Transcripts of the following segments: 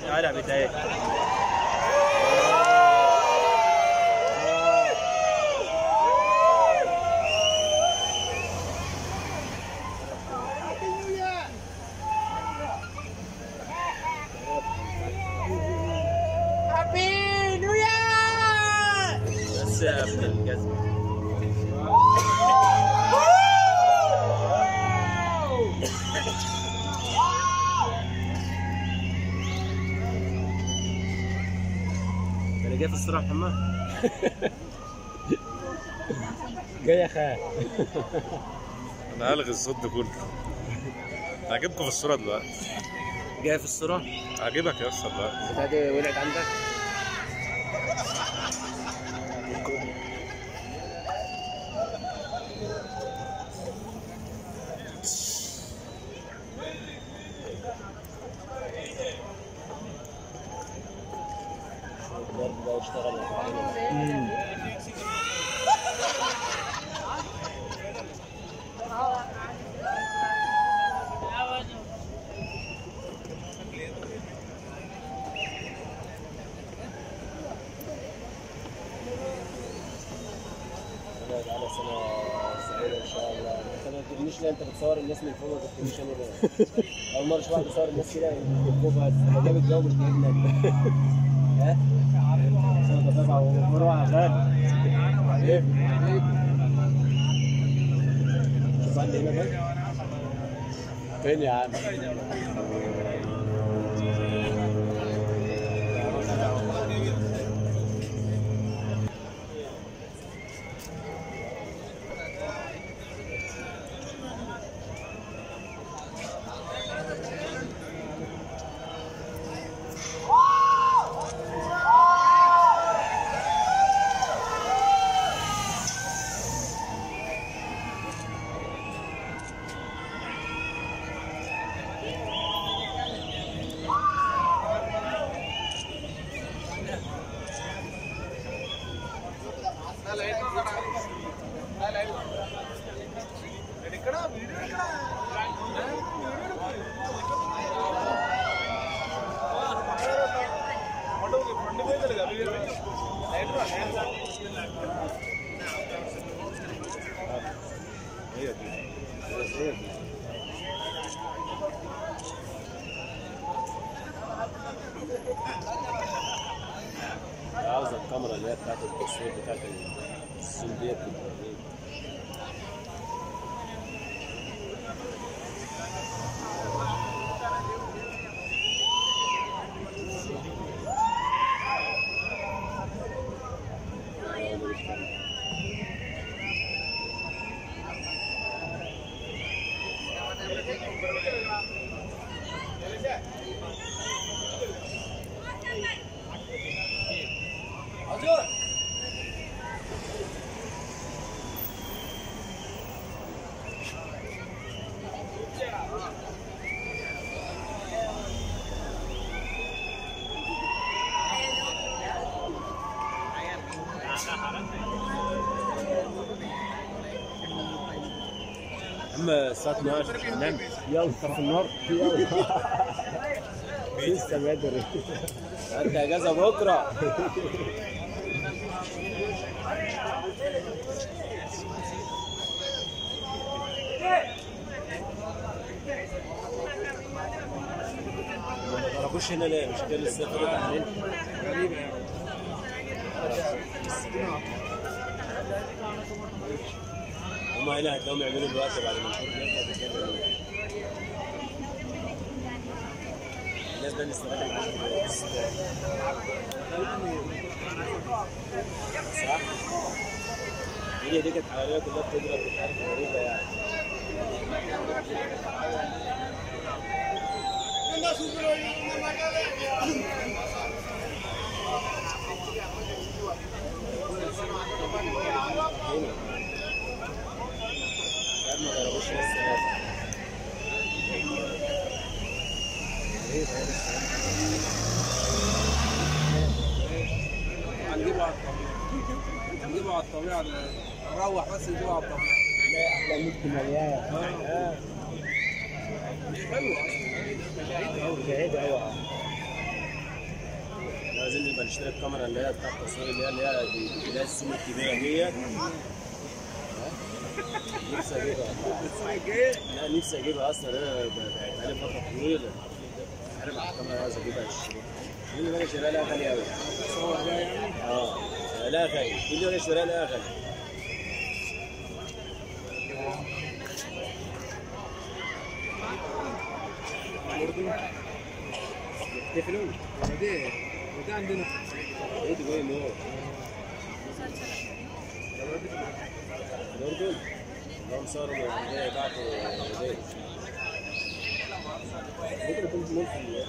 هلا بداية هابي نيو يير. بس يا ابن الجزمة انا جاي في الصراحة محمد جاي يا خال. انا هلغي الصوت ده كله. هجيبكم في الصورة دلوقتي. جاي في الصراحة هجيبك يا اسطى دلوقتي. البتاعة دي ولعت عندك؟ الضرب ده اشتغل على سنة سعيدة إن شاء الله. أنت ما تجيبنيش ليه؟ أنت بتصور الناس من فوق، ما تجيبنيش أنا ليه؟ أول مرة أشوف واحد بيصور الناس كده من فوق بس، أنا جايب الجو مش جايبني أنت. ها؟ عشان بتابع ومروح يا غالي. إيه؟ شوف عندي هنا بقى. فين يا عم؟ عاوز الكاميرا اللي هي بتاعت التصوير بتاعت الصوت ديت. اما الساعة 12 نام. يلا طفي النار. يلا. لسه بدري. انت اجازة بكرة. ما تعرفوش هنا ليه؟ مش كده لسه فرقت عاملين؟ غريبة يعني. هما هنا هتلاقيهم يعملوا دلوقتي بعد ما الفرن يخلص كده. الناس ده نستفاد من 10 دقايق. صح؟ هي دي كانت حواليها كلها بتضرب مش عارف غريبة يعني. ما ضربوش لسه. هنجيبه على الطبيعة، هنجيبه على الطبيعة، نروح بس نجيبه على الطبيعة. لا احلى ممكن مليان. مش حلو اصلا، بعيد قوي. اشتري الكاميرا اللي هي بتاعت التصوير اللي هي السوم الكبيره ديت. نفسي اجيبها. لا نفسي اجيبها اصلا، انا بقالي فتره طويله عارف على الكاميرا عايز اجيبها. اللي بالي شراء لها غالي قوي. تصور بقى يعني؟ لا غالي، اللي بالي شراء لها غالي. تفلون وده عندنا ايه ده جاي نور الاردن اللهم صار الجاي بتاعته زي ممكن يكون في ملك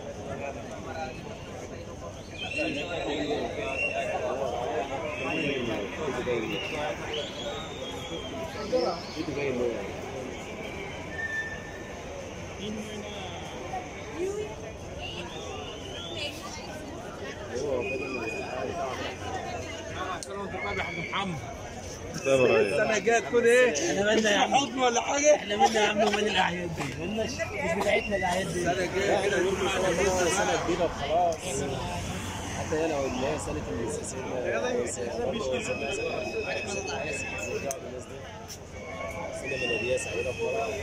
محمد السنة الجاية تكون ايه؟ احنا مالنا يا عم حضن ولا حاجة؟ احنا مالنا يا عم ومال الاعياد دي؟ مالناش مش بتاعتنا الاعياد دي. السنة الجاية كده نقول سنة جديدة وخلاص. حتى هي لو اللي هي سنة سنة ميلادية سعيدة وخلاص.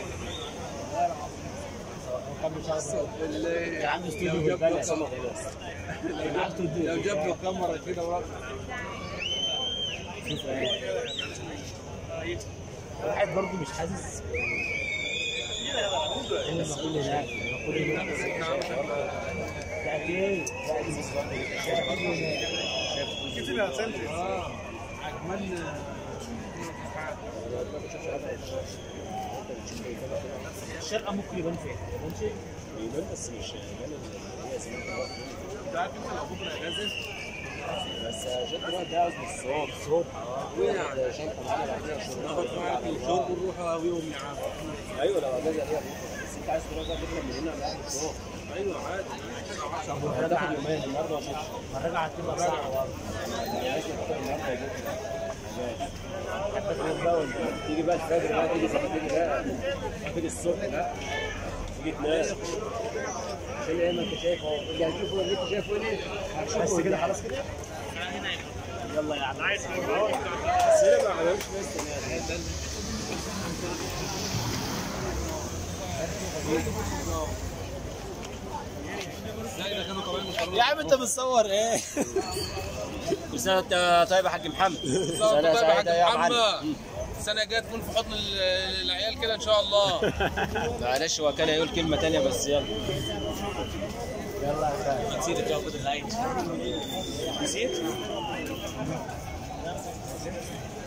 يا عم استوديو في البلد. لو جاب له كاميرا كده ورا واحد برضه مش حاسس ان كل ده كل ده يعني كده هتسلم عجبان الشرقه ممكن يبان فيها ماشي يبان بس مش يبان هي زمان انت عارف انت لو بكره اجازه بس جت دلوقتي ده قصدي الصوت ده شنطة معانا بعديها ناخد معاك الشوط ونروح اقويهم يا عم. ايوه لو اجازة ليها بكره بس انت عايز تروح بقى بكره من هنا لآخر الصوت. ايوه عادي انا داخل يومين النهارده ما شفتش. الرجعه هتبقى ساعه برضه تيجي بقى الفجر بقى تيجي بقى تيجي الصبح بقى تيجي تنام عشان ايه ما انت شايف اهو اللي هتشوفه اللي انت شايفه ايه بس كده خلاص كده يلا يا عم عايز بس هنا ما عملوش بس يا عم انت بتصور ايه؟ سنة طيب يا حاج محمد سنة طيب يا حاج يا محمد معلم. السنة الجاية تكون في حضن العيال كده ان شاء الله. معلش هو كان هيقول كلمة تانية بس يلا يلا يا خالد نسيت تاخد العيد نسيت